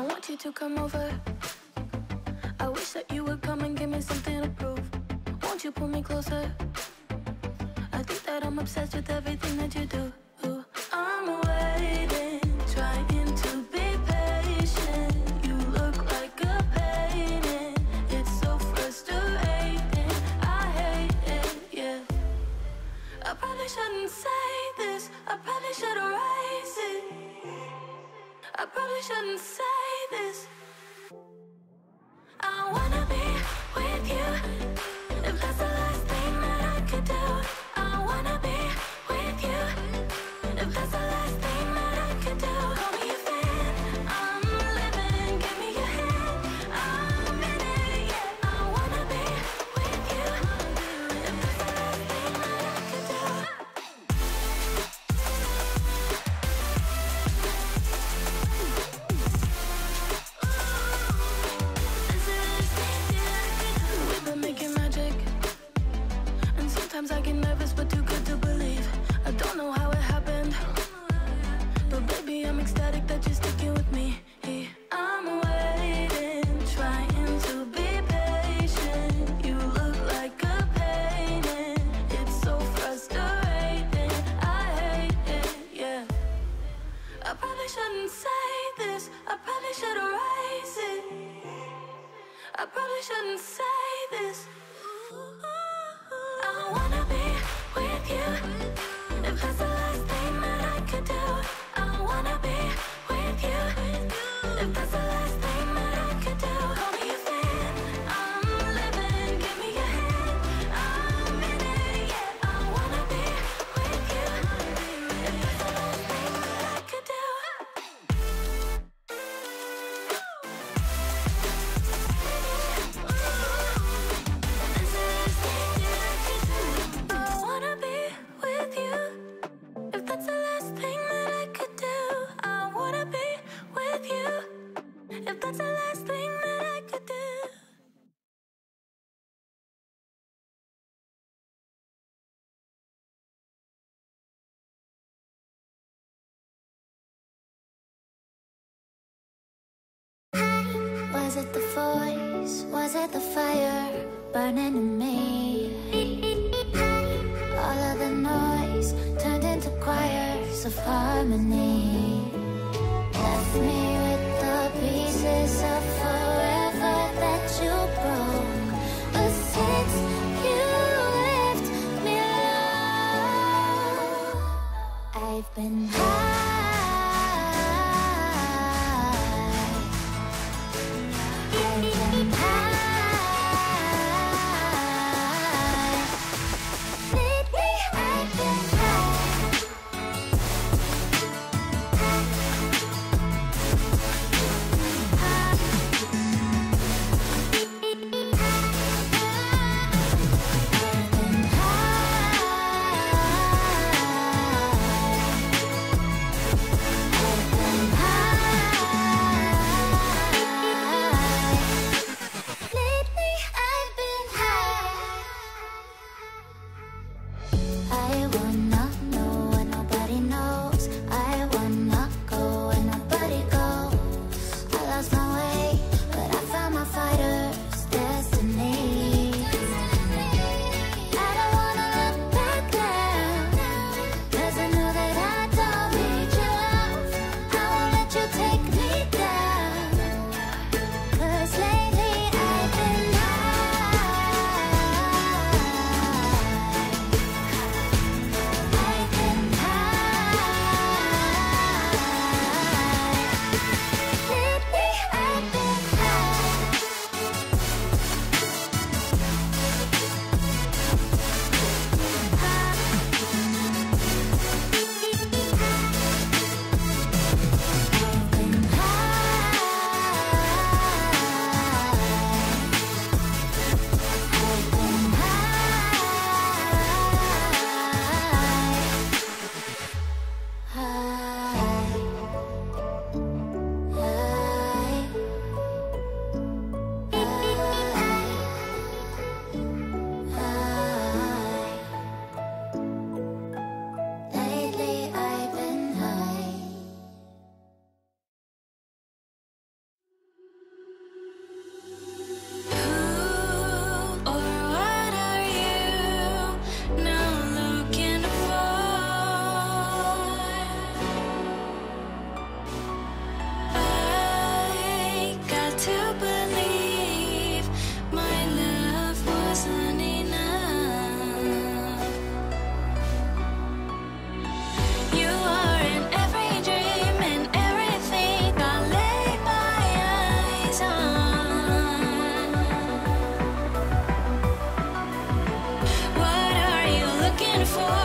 want you to come over. I wish that you would come and give me something to prove. Won't you pull me closer? I think that I'm obsessed with everything that you do. I'm waiting, trying to be patient. You look like a painting. It's so frustrating. I hate it, yeah. I probably shouldn't say this. I probably should erase it. I probably shouldn't say this. I wanna be with you. If that's the last thing that I could do, I wanna be with you. If that's the last thing that I could do, call me a fan. I'm living, give me your hand. I'm in it, yeah. I wanna be with you. If that's the last thing that I could do. We've been making magic, and sometimes I get nervous but too good to believe. I don't know how it happened, but baby I'm ecstatic that you're sticking with me. I'm waiting, trying to be patient. You look like a painting. It's so frustrating. I hate it, yeah. I probably shouldn't say this. I probably should erase it. I probably shouldn't say this. I wanna be with you. If that's the last thing that I could do, I wanna be with you. If that's the last thing that I could do, call me a fan. I'm living, give me your hand. I'm in it, yeah. I wanna be with you. If that's the last thing that I could do. I wanna be with you. If that's the last thing that I could do, I wanna be with you. If that's the last thing that I could do. Was it the voice? Was it the fire burning in me? All of the noise turned into choirs of harmony. Left me with the pieces of forever that you broke. But since you left me alone, I've been high. before.